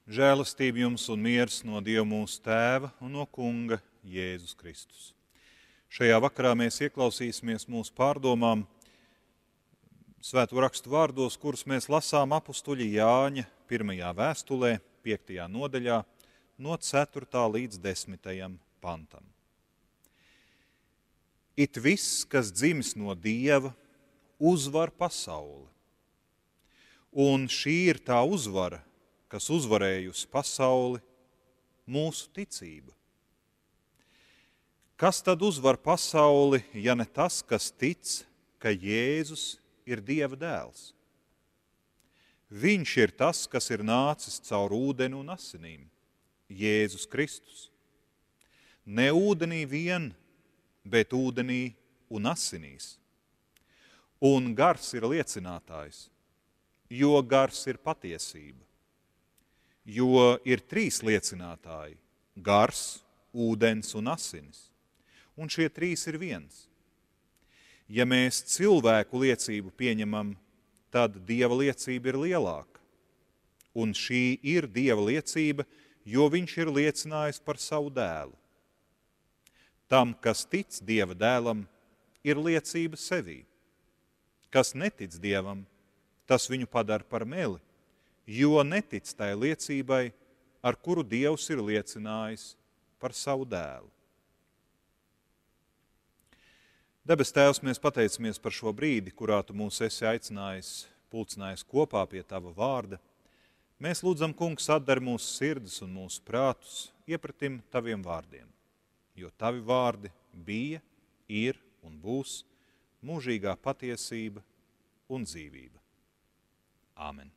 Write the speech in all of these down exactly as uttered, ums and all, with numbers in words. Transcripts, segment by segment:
Žēlastība jums un miers no Dieva mūsu Tēva un no Kunga Jēzus Kristus. Šajā vakarā mēs ieklausīsimies mūsu pārdomām Svēto rakstu vārdos, kurus mēs lasām apustuļa Jāņa pirmajā vēstulē, piektajā nodaļā, no ceturtā līdz desmitajam pantam. It viss, kas dzimis no Dieva, uzvar pasauli. Un šī ir tā uzvara, kas uzvarējusi pasauli, mūsu ticība. Kas tad uzvar pasauli, ja ne tas, kas tic, ka Jēzus ir Dieva dēls? Viņš ir tas, kas ir nācis caur ūdeni un asinīm, Jēzus Kristus. Ne ūdenī vien, bet ūdenī un asinīs. Un gars ir liecinātājs, jo gars ir patiesība. Jo ir trīs liecinātāji – gars, ūdens un asinis. Un šie trīs ir viens. Ja mēs cilvēku liecību pieņemam, tad Dieva liecība ir lielāka. Un šī ir Dieva liecība, jo viņš ir liecinājis par savu dēlu. Tam, kas tic Dieva dēlam, ir liecība sevī. Kas netic Dievam, tas viņu padara par meli, jo netic tai liecībai, ar kuru Dievs ir liecinājis par savu dēlu. Debes Tēvs, mēs pateicamies par šo brīdi, kurā Tu mūs esi aicinājis, pulcinājis kopā pie Tava vārda. Mēs lūdzam, Kungs, atdari mūsu sirdis un mūsu prātus iepratim Taviem vārdiem, jo Tavi vārdi bija, ir un būs mūžīgā patiesība un dzīvība. Āmen.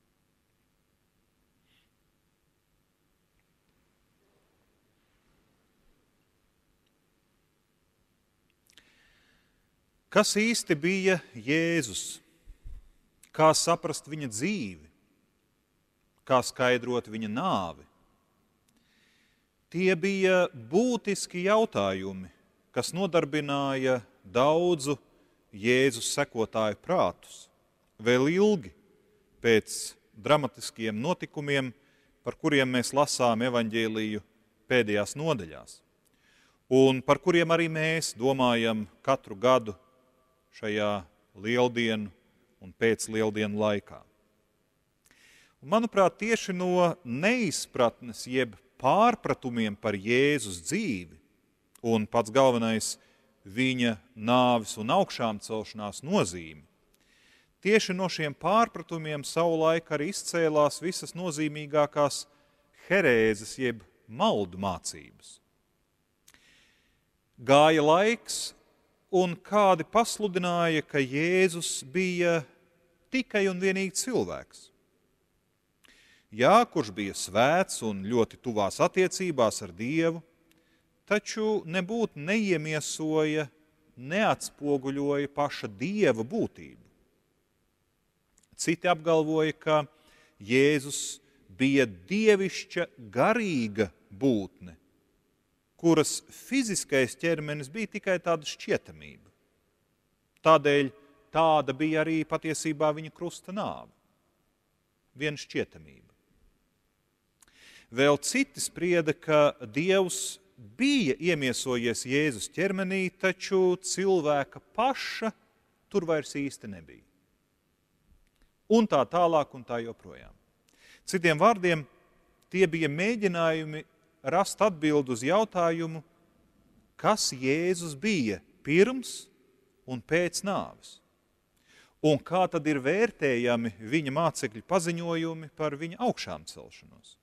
Kas īsti bija Jēzus? Kā saprast viņa dzīvi? Kā skaidrot viņa nāvi? Tie bija būtiski jautājumi, kas nodarbināja daudzu Jēzus sekotāju prātus. Vēl ilgi pēc dramatiskiem notikumiem, par kuriem mēs lasām evaņģēliju pēdējās nodaļās, un par kuriem arī mēs domājam katru gadu šajā lieldienu un pēc lieldienu laikā. Un, manuprāt, tieši no neizpratnes jeb pārpratumiem par Jēzus dzīvi un pats galvenais viņa nāves un augšām celšanās nozīmi, tieši no šiem pārpratumiem savulaik arī izcēlās visas nozīmīgākās herēzes jeb maldu mācības. Gāja laiks, un kādi pasludināja, ka Jēzus bija tikai un vienīgi cilvēks. Jā, kurš bija svēts un ļoti tuvās attiecībās ar Dievu, taču nebūtu neiemiesoja, neatspoguļoja paša Dieva būtību. Citi apgalvoja, ka Jēzus bija dievišķa garīga būtne, kuras fiziskais ķermenis bija tikai tāda šķietamība. Tādēļ tāda bija arī patiesībā viņa krusta nāve. Viena šķietamība. Vēl citi sprieda, ka Dievs bija iemiesojies Jēzus ķermenī, taču cilvēka paša tur vairs īsti nebija. Un tā tālāk un tā joprojām. Citiem vārdiem, tie bija mēģinājumi rast atbildi uz jautājumu, kas Jēzus bija pirms un pēc nāves, un kā tad ir vērtējami viņa mācekļu paziņojumi par viņa augšām celšanos.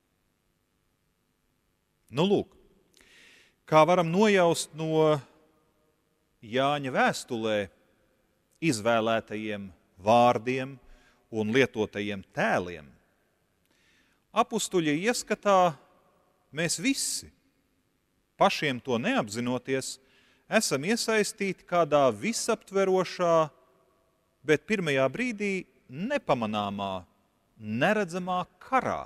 Nu, lūk, kā varam nojaust no Jāņa vēstulē izvēlētajiem vārdiem un lietotajiem tēliem, apustuļa ieskatā mēs visi, pašiem to neapzinoties, esam iesaistīti kādā visaptverošā, bet pirmajā brīdī nepamanāmā, neredzamā karā.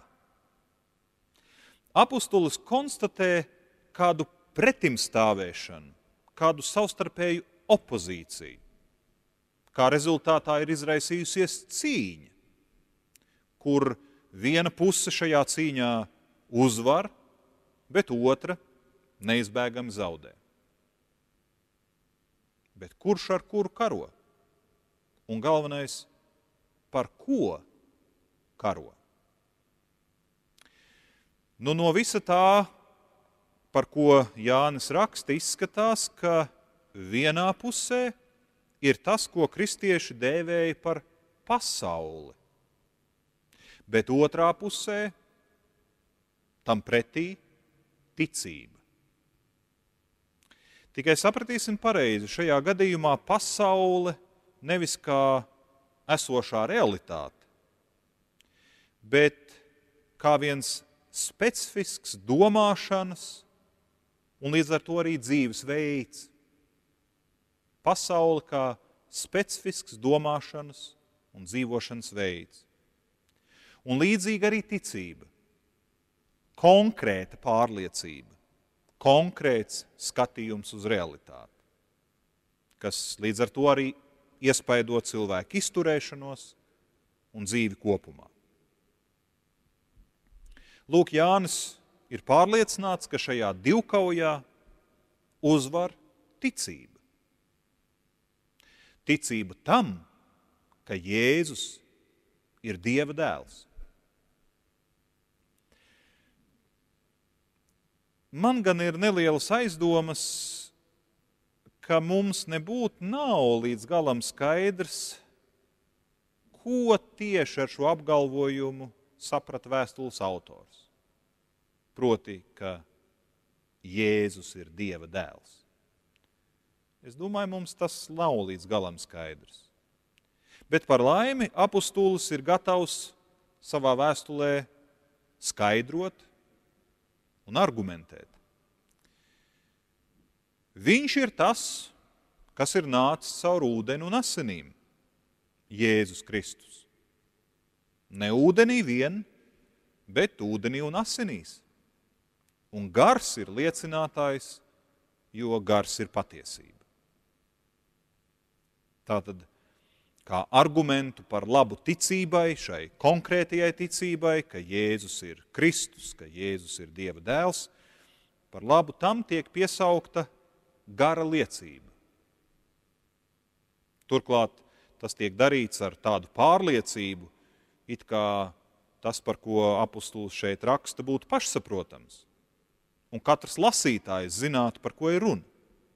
Apustulis konstatē kādu pretimstāvēšanu, kādu savstarpēju opozīciju. Kā rezultātā ir izraisījusies cīņa, kur viena puse šajā cīņā uzvar, bet otra neizbēgami zaudē. Bet kurš ar kuru karo? Un galvenais, par ko karo? Nu, no visa tā, par ko Jānis raksta, izskatās, ka vienā pusē ir tas, ko kristieši dēvēja par pasauli, bet otrā pusē tam pretī ticība. Tikai sapratīsim pareizi, šajā gadījumā pasaule nevis kā esošā realitāte, bet kā viens specifisks domāšanas un līdz ar to arī dzīves veids. Pasaule kā specifisks domāšanas un dzīvošanas veids. Un līdzīgi arī ticība, konkrēta pārliecība, konkrēts skatījums uz realitāti, kas līdz ar to arī iespaido cilvēku izturēšanos un dzīvi kopumā. Lūk, Jānis ir pārliecināts, ka šajā divkaujā uzvar ticība. Ticība tam, ka Jēzus ir Dieva dēls. Man gan ir nelielas aizdomas, ka mums nebūtu nav līdz galam skaidrs, ko tieši ar šo apgalvojumu saprata vēstules autors. Proti, ka Jēzus ir Dieva dēls. Es domāju, mums tas nav līdz galam skaidrs. Bet par laimi apustulis ir gatavs savā vēstulē skaidrot un argumentēt. Viņš ir tas, kas ir nācis caur ūdeni un asinīm, Jēzus Kristus. Ne ūdenī vien, bet ūdenī un asinīs. Un gars ir liecinātājs, jo gars ir patiesība. Tātad, kā argumentu par labu ticībai, šai konkrētajai ticībai, ka Jēzus ir Kristus, ka Jēzus ir Dieva dēls, par labu tam tiek piesaukta gara liecība. Turklāt tas tiek darīts ar tādu pārliecību, it kā tas, par ko apustulis šeit raksta, būtu pašsaprotams. Un katrs lasītājs zinātu, par ko ir runa.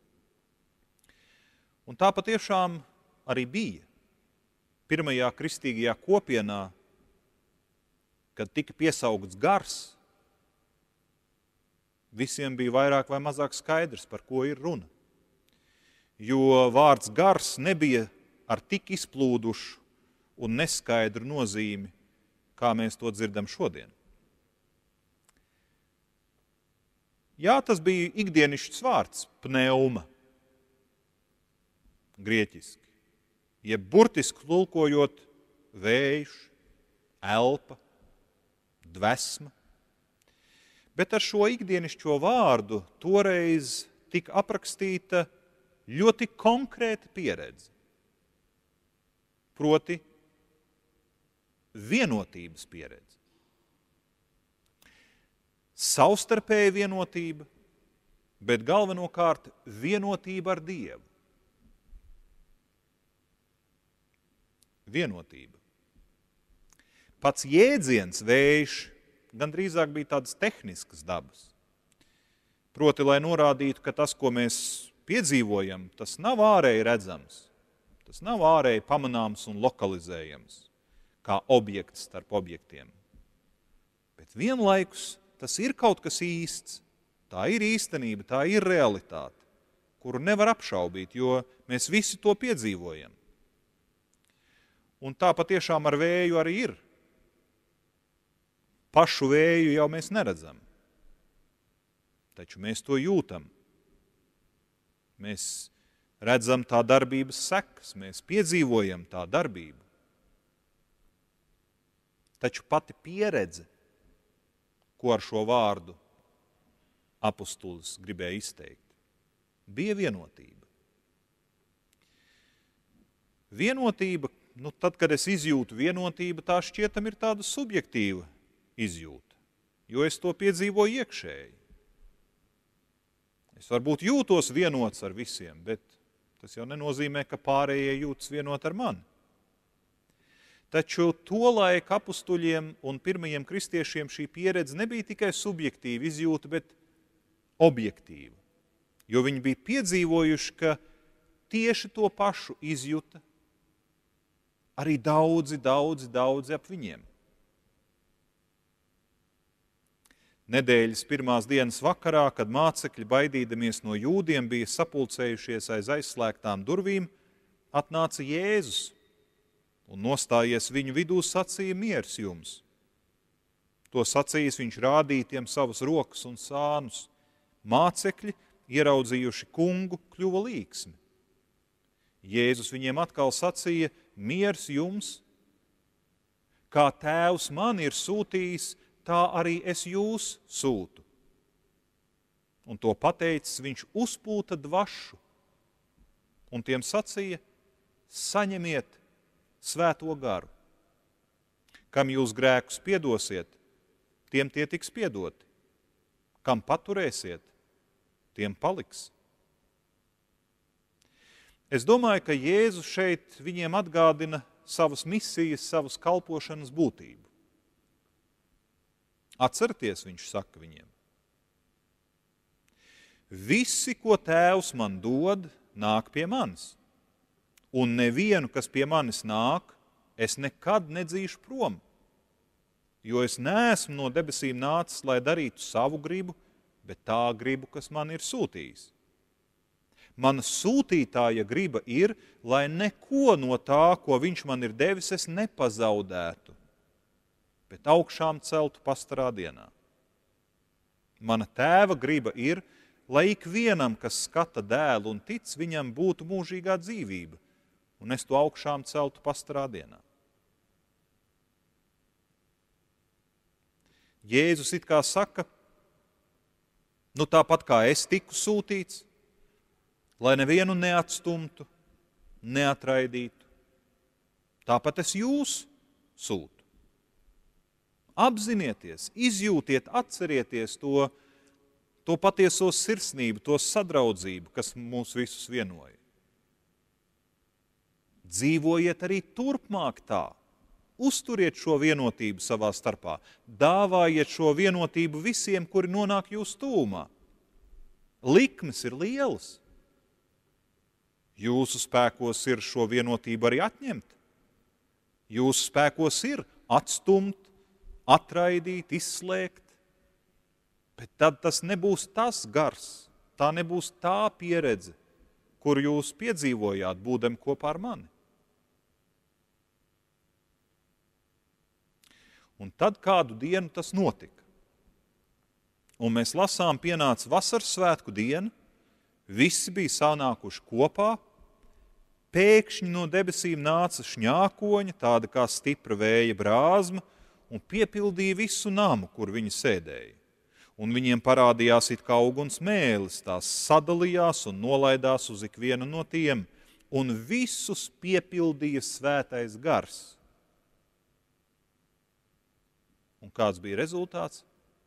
Un tā patiešām arī bija. Pirmajā kristīgajā kopienā, kad tika piesaukts gars, visiem bija vairāk vai mazāk skaidrs, par ko ir runa. Jo vārds gars nebija ar tik izplūdušu un neskaidru nozīmi, kā mēs to dzirdam šodien. Jā, tas bija ikdienišķs vārds, pneuma, grieķiski. Jeb burtiski tulkojot vējš, elpa, dvesma. Bet ar šo ikdienišķo vārdu toreiz tika aprakstīta ļoti konkrēta pieredze. Proti vienotības pieredze. Savstarpēja vienotība, bet galvenokārt vienotība ar Dievu. Vienotība. Pats jēdziens vējš gan drīzāk bija tādas tehniskas dabas. Proti, lai norādītu, ka tas, ko mēs piedzīvojam, tas nav ārēji redzams, tas nav ārēji pamanāms un lokalizējams, kā objekts starp objektiem. Bet vienlaikus tas ir kaut kas īsts, tā ir īstenība, tā ir realitāte, kuru nevar apšaubīt, jo mēs visi to piedzīvojam. Un tā patiešām ar vēju arī ir. Pašu vēju jau mēs neredzam, taču mēs to jūtam. Mēs redzam tā darbības sekas, mēs piedzīvojam tā darbību. Taču pati pieredze, ko ar šo vārdu apustulis gribēja izteikt, bija vienotība. Vienotība nu, tad, kad es izjūtu vienotību, tā šķietam ir tāda subjektīva izjūta, jo es to piedzīvoju iekšēji. Es varbūt jūtos vienots ar visiem, bet tas jau nenozīmē, ka pārējie jūtas vienot ar mani. Taču tolaik apustuļiem un pirmajiem kristiešiem šī pieredze nebija tikai subjektīva izjūta, bet objektīva. Jo viņi bija piedzīvojuši, ka tieši to pašu izjuta arī daudzi, daudzi, daudzi ap viņiem. Nedēļas pirmās dienas vakarā, kad mācekļi, baidīdamies no jūdiem, bija sapulcējušies aiz aizslēgtām durvīm, atnāca Jēzus un nostājies viņu vidū sacīja miers jums. To sacījis viņš rādīja tiem savas rokas un sānus. Mācekļi, ieraudzījuši kungu, kļuva līksmi. Jēzus viņiem atkal sacīja, miers jums, kā tēvs man ir sūtījis, tā arī es jūs sūtu. Un to pateicis, viņš uzpūta dvašu un tiem sacīja, saņemiet svēto garu. Kam jūs grēkus piedosiet, tiem tie tiks piedoti. Kam paturēsiet, tiem paliks. Es domāju, ka Jēzus šeit viņiem atgādina savas misijas, savas kalpošanas būtību. Atcerieties, viņš saka viņiem. Visi, ko tēvs man dod, nāk pie manis. Un nevienu, kas pie manis nāk, es nekad nedzīšu prom. Jo es neesmu no debesīm nācis, lai darītu savu gribu, bet tā gribu, kas man ir sūtījis. Mana sūtītāja griba ir, lai neko no tā, ko viņš man ir devis, es nepazaudētu, bet augšām celtu pastarā dienā. Mana tēva griba ir, lai ikvienam, kas skata dēlu un tic, viņam būtu mūžīgā dzīvība, un es to augšām celtu pastarā dienā. Jēzus it kā saka, nu tāpat kā es tiku sūtīts, lai nevienu neatstumtu, neatraidītu, tāpat es jūs sūtu. Apzinieties, izjūtiet, atcerieties to, to patieso sirsnību, to sadraudzību, kas mūs visus vienoja. Dzīvojiet arī turpmāk tā. Uzturiet šo vienotību savā starpā. Dāvājiet šo vienotību visiem, kuri nonāk jūsu tūmā. Likmes ir lielas. Jūsu spēkos ir šo vienotību arī atņemt. Jūsu spēkos ir atstumt, atraidīt, izslēgt. Bet tad tas nebūs tas gars, tā nebūs tā pieredze, kuru jūs piedzīvojāt, būdami kopā ar mani. Un tad kādu dienu tas notika. Un mēs lasām, pienāca vasaras svētku diena, visi bija sanākuši kopā, pēkšņi no debesīm nāca šņākoņa, tāda kā stipra vēja brāzma, un piepildīja visu namu, kur viņi sēdēja. Un viņiem parādījās it kā uguns mēlis, tās sadalījās un nolaidās uz ikvienu no tiem, un visus piepildīja svētais gars. Un kāds bija rezultāts?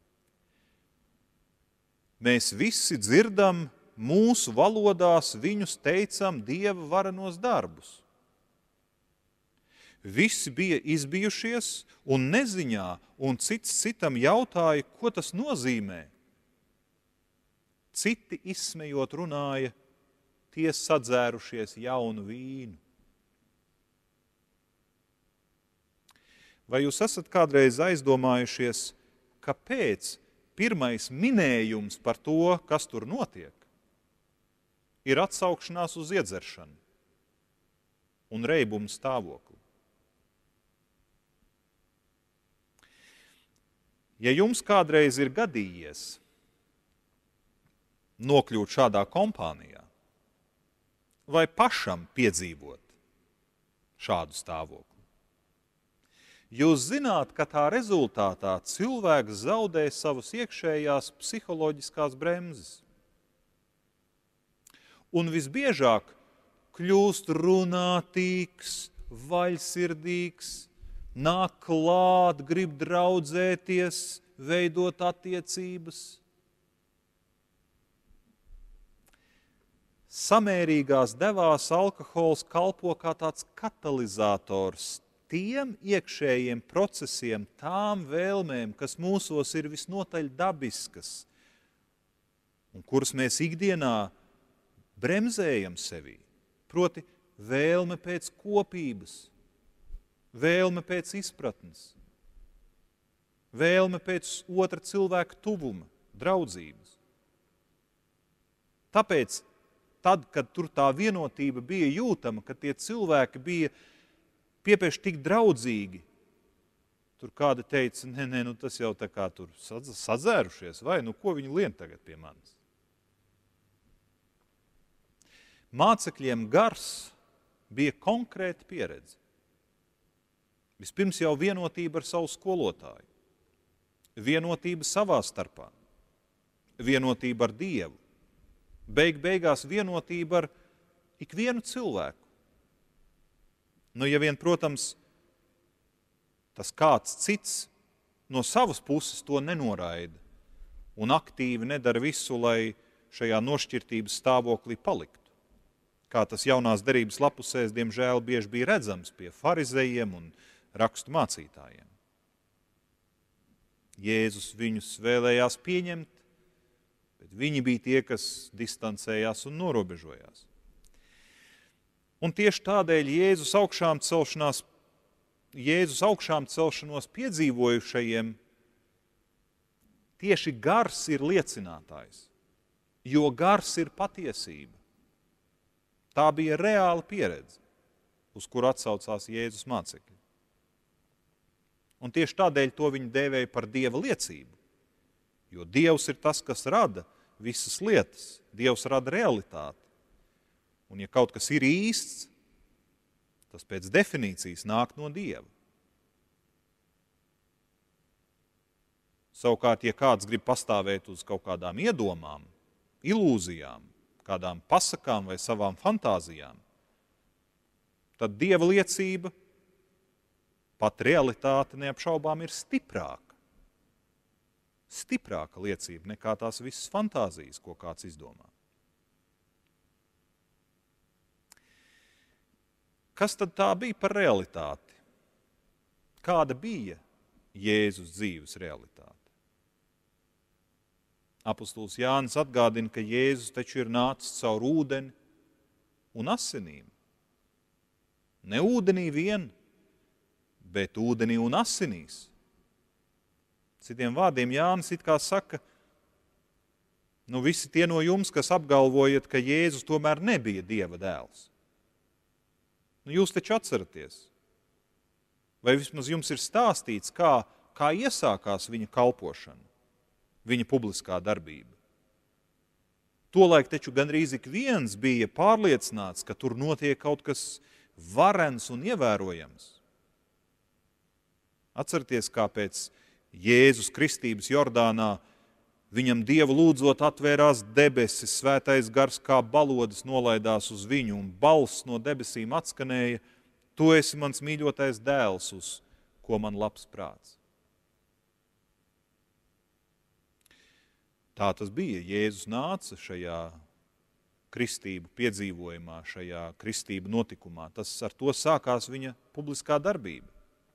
Mēs visi dzirdam mūsu valodās, viņus teicam Dieva varenos darbus. Visi bija izbijušies un neziņā, un cits citam jautāja, ko tas nozīmē. Citi izsmejot runāja, tie sadzērušies jaunu vīnu. Vai jūs esat kādreiz aizdomājušies, kāpēc pirmais minējums par to, kas tur notiek, ir atsaukšanās uz iedzeršanu un reibumu stāvokli? Ja jums kādreiz ir gadījies nokļūt šādā kompānijā vai pašam piedzīvot šādu stāvokli, jūs zināt, ka tā rezultātā cilvēks zaudē savas iekšējās psiholoģiskās bremzes. Un visbiežāk kļūst runātīgs, vaļsirdīgs, nāk klāt, grib draudzēties, veidot attiecības. Samērīgās devās alkohols kalpo kā tāds katalizators tiem iekšējiem procesiem, tām vēlmēm, kas mūsos ir visnotaļ dabiskas un kuras mēs ikdienā bremzējam sevī. Proti vēlme pēc kopības, vēlme pēc izpratnes, vēlme pēc otra cilvēka tuvuma, draudzības. Tāpēc tad, kad tur tā vienotība bija jūtama, kad tie cilvēki bija piepieši tik draudzīgi, tur kāda teica, nē, nē, nu tas jau tā kā tur sadzērušies, vai, nu ko viņi lien tagad pie manis? Mācekļiem gars bija konkrēta pieredze. Vispirms jau vienotība ar savu skolotāju, vienotība savā starpā, vienotība ar Dievu, beig beigās vienotība ar ikvienu cilvēku. Nu, ja vien, protams, tas kāds cits no savas puses to nenoraida un aktīvi nedara visu, lai šajā nošķirtības stāvoklī paliktu. Kā tas jaunās derības lapusēs, diemžēl, bieži bija redzams pie farizejiem un rakstu mācītājiem. Jēzus viņus vēlējās pieņemt, bet viņi bija tie, kas distancējās un norobežojās. Un tieši tādēļ Jēzus augšām celšanās, Jēzus augšām celšanos piedzīvojušajiem tieši gars ir liecinātājs, jo gars ir patiesība. Tā bija reāla pieredze, uz kuru atsaucās Jēzus mācekļi. Un tieši tādēļ to viņi dēvēja par Dieva liecību, jo Dievs ir tas, kas rada visas lietas, Dievs rada realitāti. Un ja kaut kas ir īsts, tas pēc definīcijas nāk no Dieva. Savukārt, ja kāds grib pastāvēt uz kaut kādām iedomām, ilūzijām, kādām pasakām vai savām fantāzijām, tad Dieva liecība, pat realitāte neapšaubām ir stiprāka. Stiprāka liecība nekā tās visas fantāzijas, ko kāds izdomā. Kas tad tā bija par realitāti? Kāda bija Jēzus dzīves realitāte? Apostols Jānis atgādina, ka Jēzus taču ir nācis caur ūdeni un asinīm. Ne ūdenī vien, bet ūdenī un asinīs. Citiem vārdiem Jānis it kā saka, nu visi tie no jums, kas apgalvojat, ka Jēzus tomēr nebija Dieva dēls. Nu jūs taču atceraties. Vai vismaz jums ir stāstīts, kā, kā iesākās viņa kalpošana, viņa publiskā darbība. Tolaik taču gandrīz ik viens bija pārliecināts, ka tur notiek kaut kas varens un ievērojams. Atcerieties, kā pēc Jēzus kristības Jordānā viņam Dievu lūdzot atvērās debesis, svētais gars kā balodis nolaidās uz viņu, un balss no debesīm atskanēja, tu esi mans mīļotais dēls, uz ko man labs prāts. Tā tas bija. Jēzus nāca šajā kristību piedzīvojumā, šajā kristību notikumā. Tas ar to sākās viņa publiskā darbība.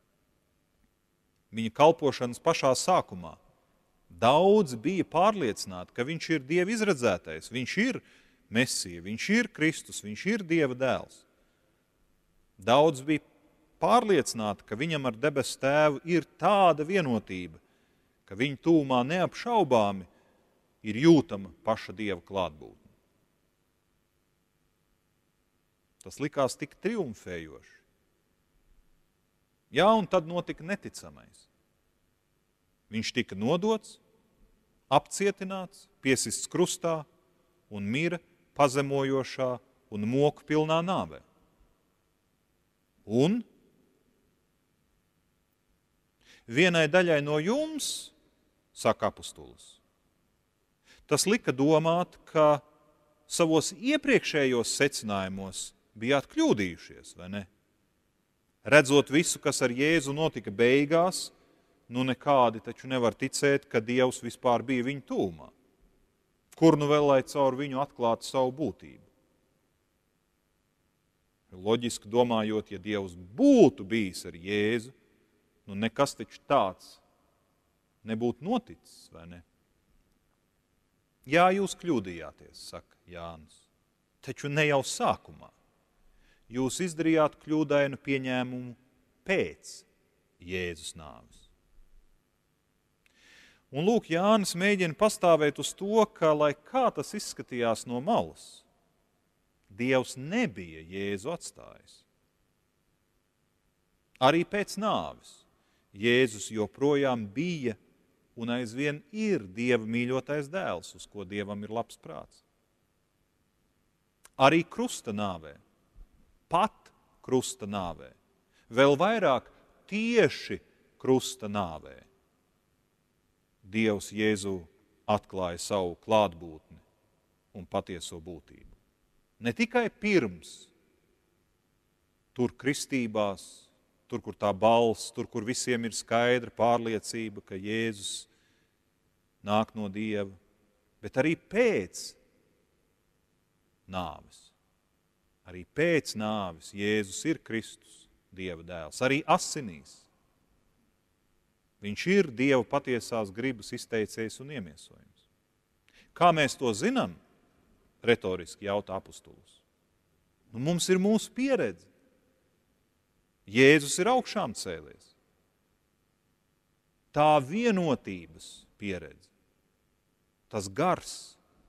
Viņa kalpošanas pašā sākumā. Daudzi bija pārliecināti, ka viņš ir Dieva izredzētais, viņš ir Mesija, viņš ir Kristus, viņš ir Dieva dēls. Daudz bija pārliecināti, ka viņam ar debesu tēvu ir tāda vienotība, ka viņa tūmā neapšaubāmi ir jūtama paša Dieva klātbūtne. Tas likās tik triumfējoši. Jā, un tad notika neticamais. Viņš tika nodots, apcietināts, piesists krustā un mira pazemojošā un moku pilnā nāvē. Un vienai daļai no jums, saka apustulis, tas lika domāt, ka savos iepriekšējos secinājumos bijāt kļūdījušies, vai ne? Redzot visu, kas ar Jēzu notika beigās, nu nekādi taču nevar ticēt, ka Dievs vispār bija viņu tūmā. Kur nu vēl lai caur viņu atklātu savu būtību? Loģiski domājot, ja Dievs būtu bijis ar Jēzu, nu nekas taču tāds nebūtu noticis, vai ne? Jā, jūs kļūdījāties, saka Jānis, taču ne jau sākumā. Jūs izdarījāt kļūdainu pieņēmumu pēc Jēzus nāves. Un lūk, Jānis mēģina pastāvēt uz to, ka, lai kā tas izskatījās no malas, Dievs nebija Jēzu atstājis. Arī pēc nāves Jēzus joprojām bija un aizvien ir Dieva mīļotais dēls, uz ko Dievam ir labs prāts. Arī krusta nāvē, pat krusta nāvē, vēl vairāk tieši krusta nāvē, Dievs Jēzu atklāja savu klātbūtni un patieso būtību. Ne tikai pirms, tur kristībās, tur, kur tā balss, tur, kur visiem ir skaidra pārliecība, ka Jēzus nāk no Dieva, bet arī pēc nāves. Arī pēc nāves Jēzus ir Kristus, Dieva dēls, arī asinīs. Viņš ir Dieva patiesās gribas izteicējs un iemiesojums. Kā mēs to zinām? Retoriski jautā apustulis. Nu, mums ir mūsu pieredze. Jēzus ir augšām cēlies. Tā vienotības pieredze, tas gars,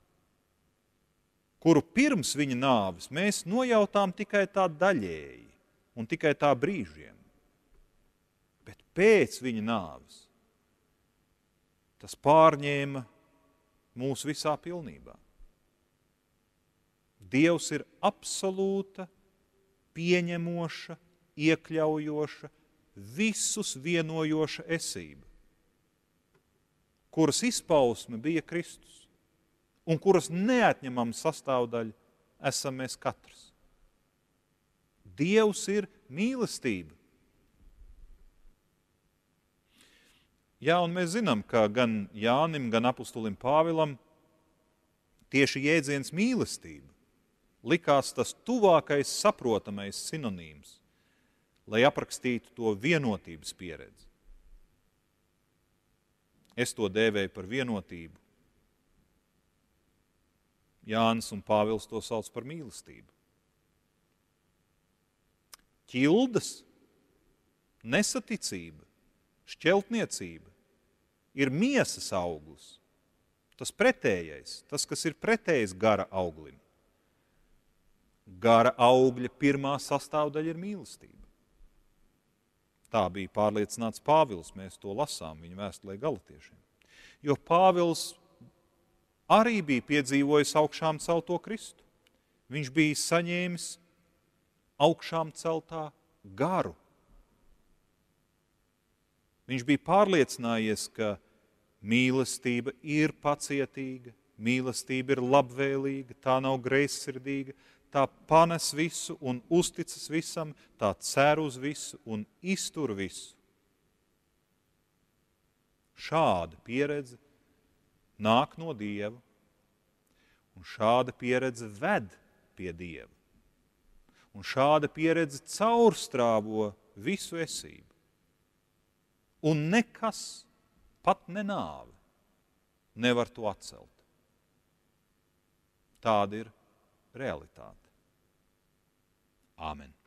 kuru pirms viņa nāves mēs nojautām tikai tā daļēji un tikai tā brīžiem. Bet pēc viņa nāves tas pārņēma mūs visā pilnībā. Dievs ir absolūta, pieņemoša, iekļaujoša, visus vienojoša esība, kuras izpausme bija Kristus un kuras neatņemama sastāvdaļa esam mēs katrs. Dievs ir mīlestība. Jā, un mēs zinām, ka gan Jānim, gan apustulim Pāvilam tieši jēdziens mīlestība likās tas tuvākais saprotamais sinonīms, lai aprakstītu to vienotības pieredzi. Es to dēvēju par vienotību. Jānis un Pāvils to sauc par mīlestību. Ķildas, nesaticība, šķeltniecība ir miesas auglis, tas pretējais, tas, kas ir pretējs gara auglim. Gara augļa pirmā sastāvdaļa ir mīlestība. Tā bija pārliecināts Pāvils, mēs to lasām viņa vēstulē Galatiešiem. Jo Pāvils arī bija piedzīvojis augšām celto Kristu. Viņš bija saņēmis augšām celtā garu. Viņš bija pārliecinājies, ka mīlestība ir pacietīga, mīlestība ir labvēlīga, tā nav greizsirdīga, tā panes visu un uzticas visam, tā cer uz visu un iztur visu. Šāda pieredze nāk no Dieva, un šāda pieredze ved pie Dieva. Un šāda pieredze caurstrāvo visu esību. Un nekas, pat ne nāve, nevar to atcelt. Tāda ir realitāte. Āmen.